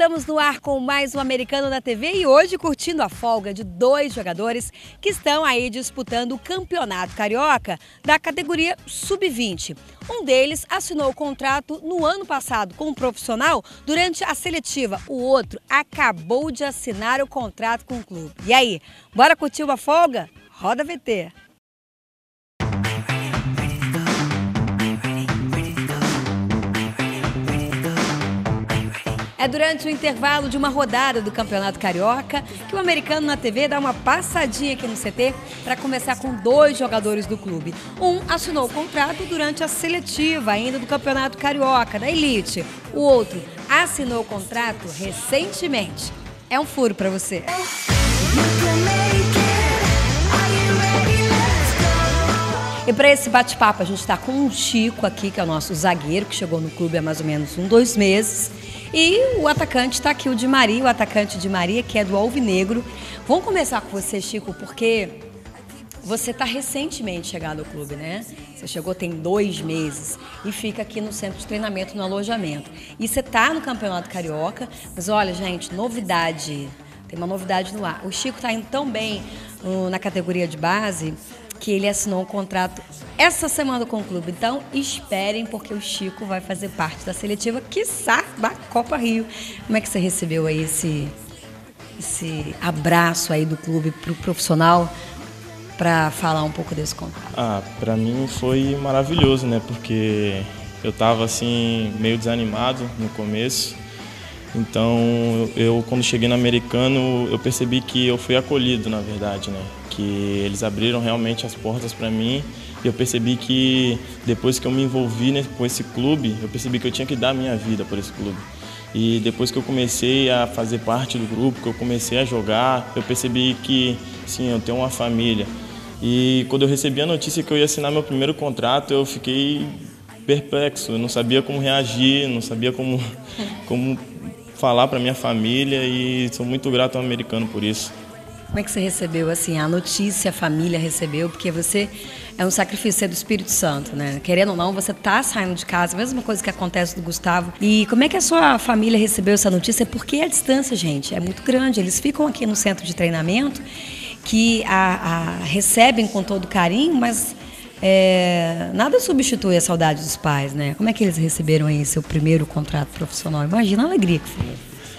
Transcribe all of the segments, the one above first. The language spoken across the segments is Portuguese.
Estamos no ar com mais um Americano na TV e hoje curtindo a folga de dois jogadores que estão aí disputando o Campeonato Carioca da categoria Sub-20. Um deles assinou o contrato no ano passado com um profissional durante a seletiva. O outro acabou de assinar o contrato com o clube. E aí, bora curtir uma folga? Roda VT! É durante o intervalo de uma rodada do Campeonato Carioca que o Americano na TV dá uma passadinha aqui no CT para conversar com dois jogadores do clube. Um assinou o contrato durante a seletiva ainda do Campeonato Carioca, da Elite. O outro assinou o contrato recentemente. É um furo para você. E para esse bate-papo a gente está com o Chico aqui, que é o nosso zagueiro, que chegou no clube há mais ou menos 2 meses. E o atacante está aqui, o Di Maria, o atacante Di Maria, que é do Alvinegro. Vamos começar com você, Chico, porque você está recentemente chegado ao clube, né? Você chegou tem 2 meses e fica aqui no centro de treinamento, no alojamento. E você está no Campeonato Carioca, mas olha, gente, novidade, tem uma novidade no ar. O Chico está indo tão bem na categoria de base que ele assinou um contrato essa semana com o clube. Então, esperem, porque o Chico vai fazer parte da seletiva, quiçá, da Copa Rio. Como é que você recebeu aí esse abraço aí do clube para o profissional para falar um pouco desse contrato? Para mim foi maravilhoso, né? Porque eu estava assim meio desanimado no começo. Então, eu quando cheguei no Americano, eu percebi que eu fui acolhido, na verdade, né? Que eles abriram realmente as portas para mim e eu percebi que depois que eu me envolvi com esse clube, eu percebi que eu tinha que dar a minha vida por esse clube. E depois que eu comecei a fazer parte do grupo, que eu comecei a jogar, eu percebi que, sim, eu tenho uma família. E quando eu recebi a notícia que eu ia assinar meu primeiro contrato, eu fiquei perplexo, eu não sabia como reagir, não sabia como falar para minha família e sou muito grato ao Americano por isso. Como é que você recebeu assim a notícia, a família recebeu? Porque você é um sacrifício do Espírito Santo, né? Querendo ou não, você tá saindo de casa, a mesma coisa que acontece do Gustavo. E como é que a sua família recebeu essa notícia? Porque a distância, gente, é muito grande. Eles ficam aqui no centro de treinamento, que recebem com todo carinho, mas nada substitui a saudade dos pais, né? Como é que eles receberam aí seu primeiro contrato profissional? Imagina a alegria que foi.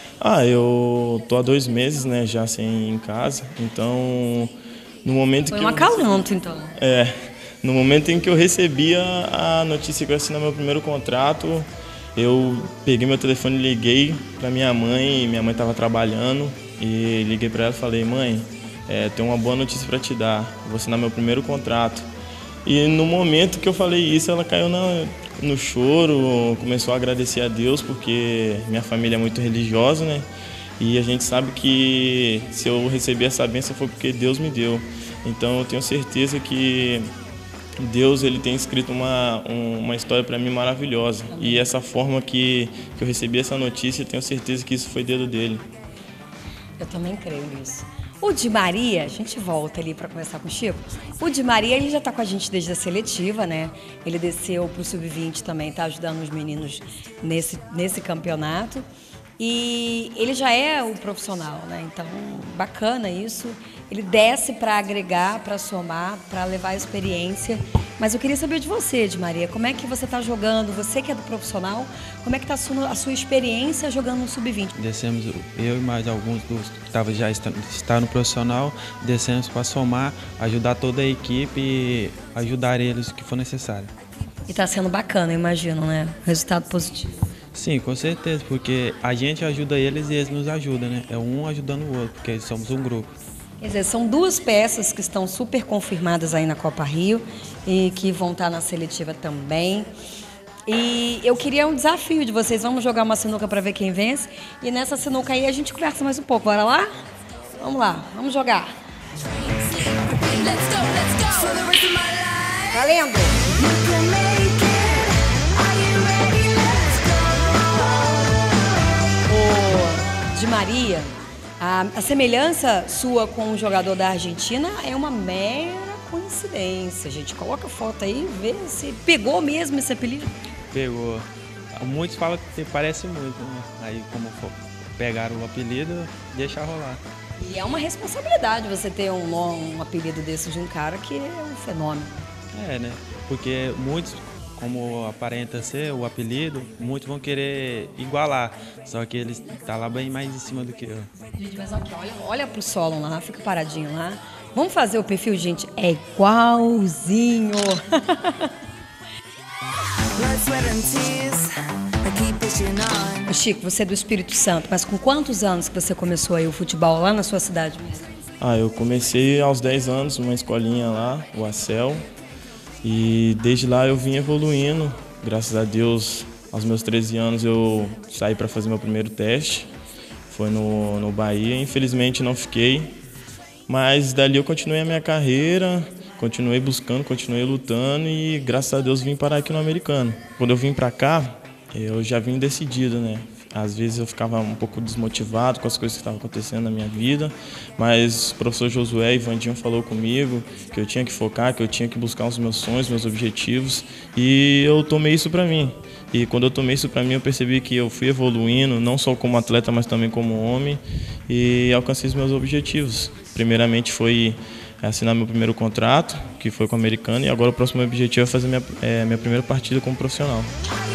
Eu tô há 2 meses, né, já sem em casa, então no momento foi um acalanto, então. No momento em que eu recebi a notícia que eu ia assinar meu primeiro contrato, eu peguei meu telefone e liguei para minha mãe estava trabalhando, e liguei para ela e falei: mãe, tenho uma boa notícia para te dar, vou assinar meu primeiro contrato. E no momento que eu falei isso, ela caiu no choro, começou a agradecer a Deus, porque minha família é muito religiosa, né? E a gente sabe que se eu receber essa bênção foi porque Deus me deu. Então eu tenho certeza que Deus ele tem escrito uma história para mim maravilhosa. E essa forma que eu recebi essa notícia, eu tenho certeza que isso foi dedo dele. Eu também creio nisso. O Di Maria, a gente volta ali para conversar com o Chico. O Di Maria, ele já está com a gente desde a seletiva, né? Ele desceu para o Sub-20 também, está ajudando os meninos nesse campeonato. E ele já é o profissional, né? Então, bacana isso. Ele desce para agregar, para somar, para levar a experiência. Mas eu queria saber de você, Di Maria, como é que você está jogando? Você que é do profissional, como é que está a sua experiência jogando no Sub-20? Descemos, eu e mais alguns dos que já está no profissional, descemos para somar, ajudar toda a equipe e ajudar eles o que for necessário. E está sendo bacana, eu imagino, né? Resultado positivo. Sim, com certeza, porque a gente ajuda eles e eles nos ajudam, né? É um ajudando o outro, porque somos um grupo. Quer dizer, são 2 peças que estão super confirmadas aí na Copa Rio e que vão estar na seletiva também. E eu queria um desafio de vocês. Vamos jogar uma sinuca para ver quem vence. E nessa sinuca aí a gente conversa mais um pouco. Bora lá? Vamos lá, vamos jogar. Valendo! O Di Maria, a semelhança sua com o jogador da Argentina é uma mera coincidência. A gente coloca a foto aí e vê se pegou mesmo esse apelido. Pegou. Muitos falam que parece muito, né? Aí como pegaram o apelido e deixar rolar. E é uma responsabilidade você ter um apelido desse de um cara que é um fenômeno. É, né? Porque muitos, como aparenta ser o apelido, muitos vão querer igualar. Só que ele tá lá bem mais em cima do que eu. Gente, mas aqui, olha pro solo lá, fica paradinho lá. Vamos fazer o perfil, gente? É igualzinho. Ô Chico, você é do Espírito Santo, mas com quantos anos que você começou aí o futebol lá na sua cidade mesmo? Eu comecei aos 10 anos, numa escolinha lá, o ACEL, e desde lá eu vim evoluindo. Graças a Deus, aos meus 13 anos eu saí para fazer meu primeiro teste, foi no Bahia, infelizmente não fiquei, mas dali eu continuei a minha carreira, continuei buscando, continuei lutando e graças a Deus vim parar aqui no Americano. Quando eu vim para cá, eu já vim decidido, né? Às vezes eu ficava um pouco desmotivado com as coisas que estavam acontecendo na minha vida, mas o professor Josué e Vandinho falou comigo que eu tinha que focar, que eu tinha que buscar os meus sonhos, meus objetivos, e eu tomei isso para mim. E quando eu tomei isso para mim, eu percebi que eu fui evoluindo, não só como atleta, mas também como homem, e alcancei os meus objetivos. Primeiramente foi assinar meu primeiro contrato, que foi com o Americano, e agora o próximo objetivo é fazer minha primeira partida como profissional.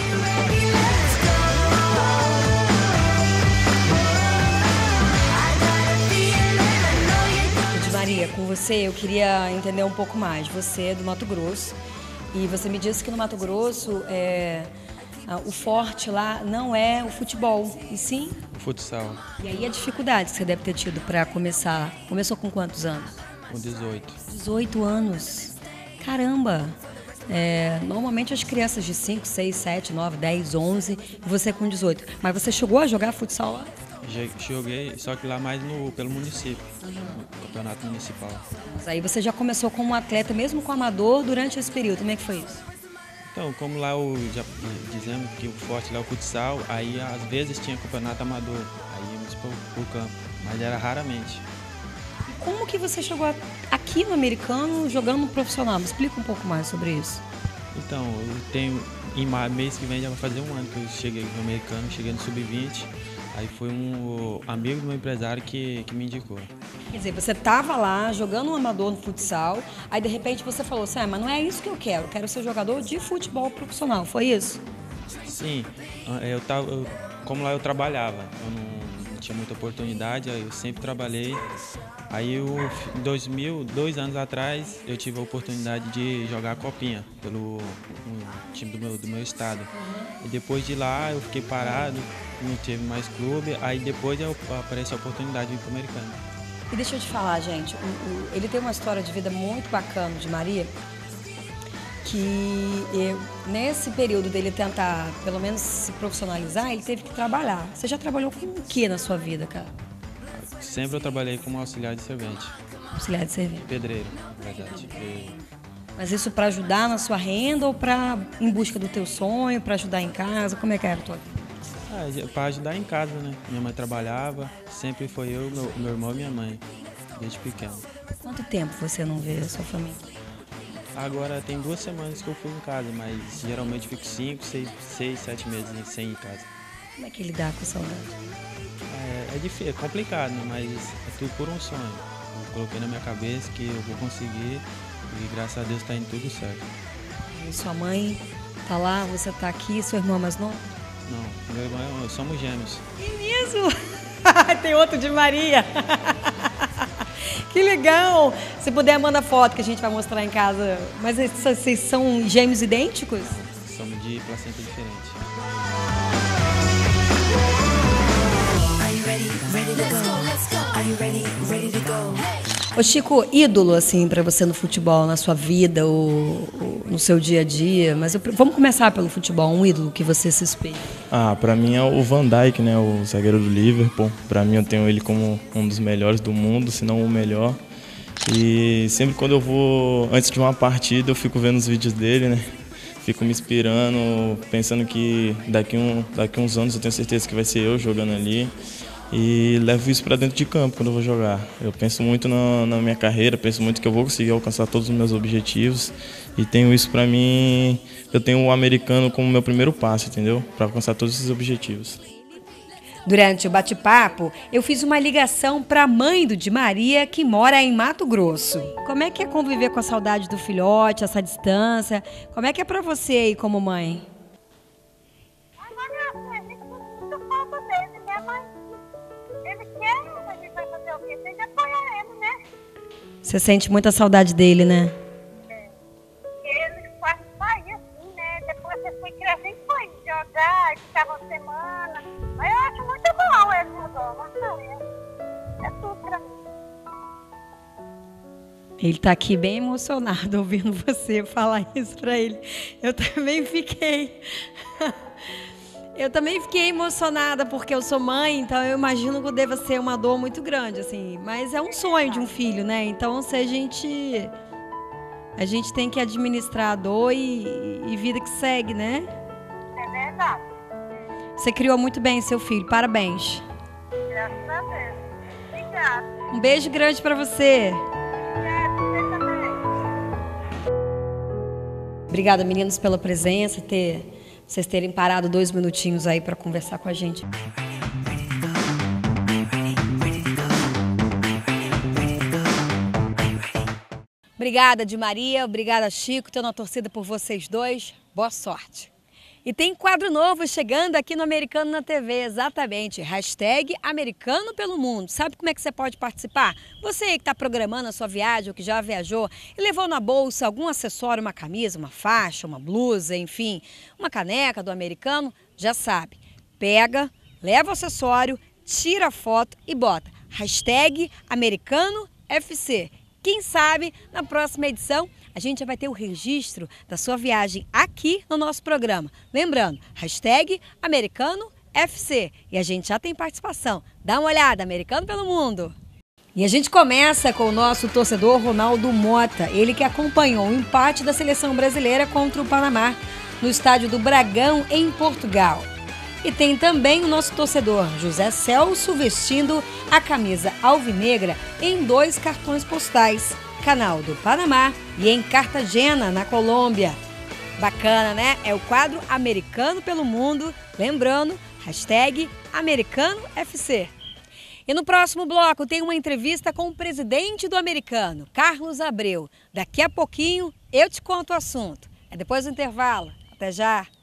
Maria, com você eu queria entender um pouco mais. Você é do Mato Grosso e você me disse que no Mato Grosso o forte lá não é o futebol, e sim O futsal, E aí a dificuldade que você deve ter tido para começar. Começou com quantos anos? com 18. 18 anos. Caramba! Normalmente as crianças de 5, 6, 7, 9, 10, 11, e você com 18. Mas você chegou a jogar futsal lá? Joguei, só que lá mais pelo município, no campeonato municipal. Mas aí você já começou como atleta, mesmo com amador, durante esse período. Como é que foi isso? Então, como lá já dizemos que o forte lá é o futsal, aí às vezes tinha campeonato amador, aí íamos pro campo, mas era raramente. Como que você chegou aqui no Americano jogando no profissional? Me explica um pouco mais sobre isso. Então, eu tenho, mês que vem já vai fazer um ano que eu cheguei no Americano, cheguei no Sub-20, aí foi um amigo do meu empresário que me indicou. Quer dizer, você estava lá jogando um amador no futsal, aí de repente você falou assim, mas não é isso que eu quero ser jogador de futebol profissional, foi isso? Sim, como lá eu trabalhava, eu não tinha muita oportunidade, eu sempre trabalhei. Aí em 2000, 2 anos atrás, eu tive a oportunidade de jogar a Copinha pelo time do meu estado. E depois de lá eu fiquei parado, não teve mais clube, aí depois apareceu a oportunidade de ir para o Americano. E deixa eu te falar, gente, ele tem uma história de vida muito bacana de Maria, que nesse período dele tentar, pelo menos, se profissionalizar, ele teve que trabalhar. Você já trabalhou com o que na sua vida, cara? Sempre eu trabalhei como auxiliar de servente. Auxiliar de serviço. Pedreiro, na verdade. Mas isso para ajudar na sua renda ou em busca do teu sonho, para ajudar em casa? Como é que era a tua vida? Para ajudar em casa, né? Minha mãe trabalhava, sempre foi eu, meu irmão e minha mãe, desde pequeno. Quanto tempo você não vê a sua família? Agora tem 2 semanas que eu fui em casa, mas geralmente fico 5, 6, 7 meses sem ir em casa. Como é que lidar com a saudade? É difícil, é complicado, né? Mas é tudo por um sonho. Eu coloquei na minha cabeça que eu vou conseguir e graças a Deus está indo tudo certo. E sua mãe tá lá, você tá aqui, seu irmão é mais novo? Não, meu irmão, somos gêmeos. É mesmo? Tem outro de Maria. Que legal! Se puder, manda foto que a gente vai mostrar em casa. Mas vocês são gêmeos idênticos? Somos de placenta diferente. Ô Chico, ídolo assim para você no futebol, na sua vida, ou no seu dia a dia, mas vamos começar pelo futebol, um ídolo que você se espelha. Para mim é o Van Dijk, né, o zagueiro do Liverpool. Para mim eu tenho ele como um dos melhores do mundo, se não o melhor. E sempre quando eu vou, antes de uma partida, eu fico vendo os vídeos dele, né? Fico me inspirando, pensando que daqui uns anos eu tenho certeza que vai ser eu jogando ali. E levo isso para dentro de campo quando eu vou jogar. Eu penso muito na minha carreira, penso muito que eu vou conseguir alcançar todos os meus objetivos. E tenho isso para mim, eu tenho o Americano como meu primeiro passo, entendeu? Para alcançar todos esses objetivos. Durante o bate-papo, eu fiz uma ligação para a mãe do Di Maria, que mora em Mato Grosso. Como é que é conviver com a saudade do filhote, essa distância? Como é que é para você aí como mãe? Agora, a gente não sinto falta dele, né? Mas ele quer, a gente vai fazer o quê? Tem que apoiar ele, né? Você sente muita saudade dele, né? Ele quase saía assim, né? Depois você foi crescendo, foi jogar, ficava uma semana. Mas eu acho muito bom ele agora. É tudo pra mim. Ele tá aqui bem emocionado ouvindo você falar isso pra ele. Eu também fiquei. Eu também fiquei emocionada porque eu sou mãe, então eu imagino que deva ser uma dor muito grande, assim. Mas é um sonho de um filho, né? Então, se a gente tem que administrar a dor e vida que segue, né? É verdade. Você criou muito bem seu filho, parabéns. Graças a Deus. Obrigada. Um beijo grande pra você. Obrigada, você também. Obrigada, meninos, pela presença, vocês terem parado 2 minutinhos aí para conversar com a gente. Obrigada, Di Maria. Obrigada, Chico. Estou na torcida por vocês dois. Boa sorte. E tem quadro novo chegando aqui no Americano na TV, exatamente. Hashtag Americano pelo Mundo. Sabe como é que você pode participar? Você aí que está programando a sua viagem ou que já viajou e levou na bolsa algum acessório, uma camisa, uma faixa, uma blusa, enfim, uma caneca do Americano, já sabe. Pega, leva o acessório, tira a foto e bota. Hashtag Americano FC. Quem sabe, na próxima edição, a gente já vai ter o registro da sua viagem aqui no nosso programa. Lembrando, hashtag Americano FC. E a gente já tem participação. Dá uma olhada, Americano pelo Mundo. E a gente começa com o nosso torcedor Ronaldo Mota. Ele que acompanhou o empate da seleção brasileira contra o Panamá no estádio do Bragão, em Portugal. E tem também o nosso torcedor José Celso vestindo a camisa alvinegra em 2 cartões postais. Canal do Panamá e em Cartagena, na Colômbia. Bacana, né? É o quadro Americano pelo Mundo. Lembrando, hashtag Americano FC. E no próximo bloco tem uma entrevista com o presidente do Americano, Carlos Abreu. Daqui a pouquinho eu te conto o assunto. É depois do intervalo. Até já!